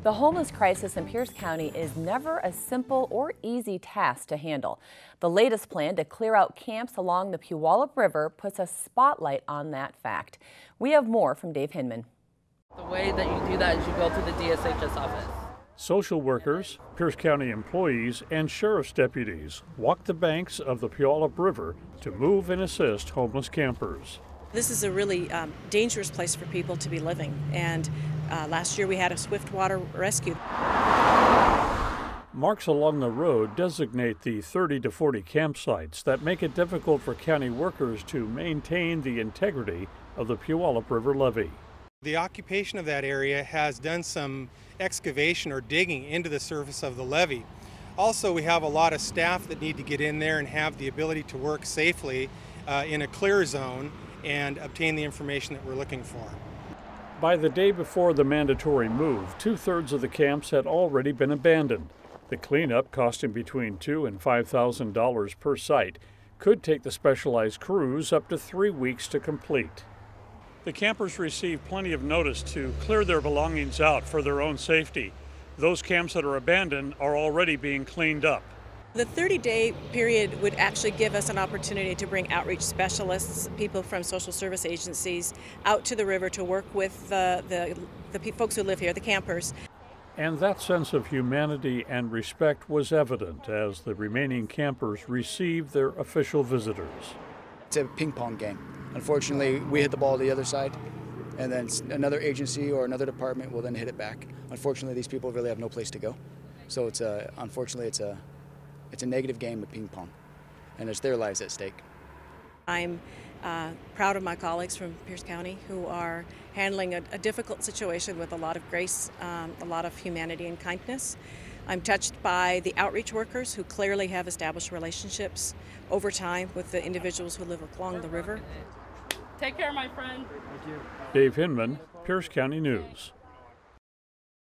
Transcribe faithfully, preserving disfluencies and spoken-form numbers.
The homeless crisis in Pierce County is never a simple or easy task to handle. The latest plan to clear out camps along the Puyallup River puts a spotlight on that fact. We have more from Dave Hinman. The way that you do that is you go to the D S H S office. Social workers, Pierce County employees, and sheriff's deputies walk the banks of the Puyallup River to move and assist homeless campers. This is a really um, dangerous place for people to be living, and uh, last year we had a swift water rescue. Marks along the road designate the thirty to forty campsites that make it difficult for county workers to maintain the integrity of the Puyallup River levee. The occupation of that area has done some excavation or digging into the surface of the levee. Also, we have a lot of staff that need to get in there and have the ability to work safely uh, in a clear zone and obtain the information that we're looking for. By the day before the mandatory move, two-thirds of the camps had already been abandoned. The cleanup, costing between two and five thousand dollars per site, could take the specialized crews up to three weeks to complete. The campers received plenty of notice to clear their belongings out for their own safety. Those camps that are abandoned are already being cleaned up. The thirty-day period would actually give us an opportunity to bring outreach specialists, people from social service agencies, out to the river to work with the, the, the folks who live here, the campers. And that sense of humanity and respect was evident as the remaining campers received their official visitors. It's a ping pong game. Unfortunately, we hit the ball to the other side, and then another agency or another department will then hit it back. Unfortunately, these people really have no place to go. So it's a, unfortunately, it's a, it's a negative game of ping pong, and there's their lives at stake. I'm uh, proud of my colleagues from Pierce County who are handling a, a difficult situation with a lot of grace, um, a lot of humanity and kindness. I'm touched by the outreach workers who clearly have established relationships over time with the individuals who live along the river. Take care, my friend. Dave Hinman, Pierce County News.